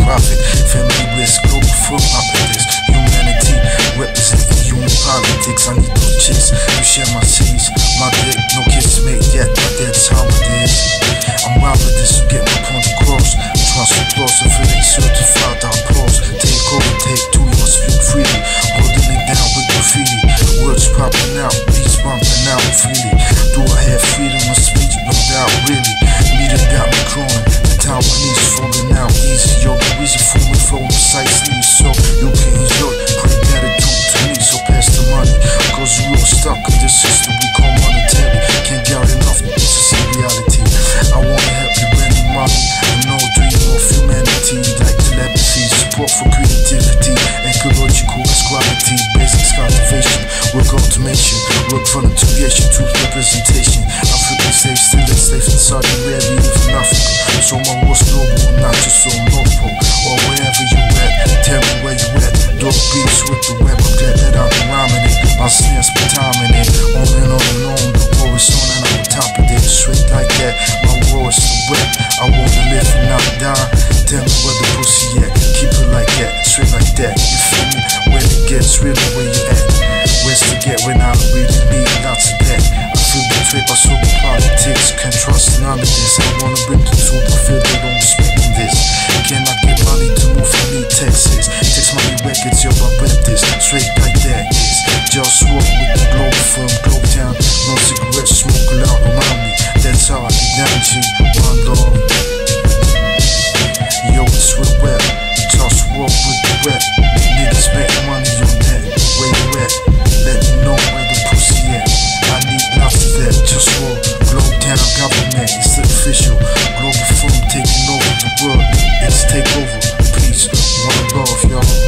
profit. Family risk, global firm operatives. Humanity representing human politics. I need those chicks to share my seeds. My dick, no kids made yet, but that's how it is. I'm robbing this to get my point across. Trust applause, if it ain't certified, I applause. Take over, take two, you must speak freely. Holding it down with graffiti. Words popping out, beats bumping out freely. Do I have freedom of speech? No doubt, really. Media got me crawling. The tower needs falling out easy. Yo, the reason for me flowing precisely. So you can enjoy, pray gratitude to me. So pass the money, cause we all stuck in this system we call monetary. Can't get enough, this is a reality. I wanna help you bring me money. And no dream of humanity. Like telepathy, support for creativity. Ecological equality, basics cultivation. Work automation, work for integration, truth representation. African slaves still enslaved in Saudi Arabia, even Africa. So my war's global, not just on North Pole or wherever you at. Tell me where you at. Dog beats with the web. I'm glad that I've been rhyming it. My snares been timing it. On and on and on. The war is on and I'm on top of it. Straight like that. My war is so wet. I wanna live and not die. Tell me where the pussy at. Keep it like that. Straight like that. You feel me? When it gets really where you at. Where's to get when I really need lots of that. I feel betrayed by super politics. Can't trust none of this. I wanna bring the truth. I feel they don't respect this. Can I get money to move from me, Texas? Text money records, yo, I rep this. Straight like that is JustWar with the Globalfirm, Globetown. No cigarettes smoking out around me. That's how I get down, G. One love. Yo, it's real rap. JustWar with the rap. Niggas make money on that. Where you at? Let me know where the pussy at. I need lots of that. JustWar, Globetown government. It's the official Globalfirm taking over the world. It's Takeover. Peace. One love, y'all.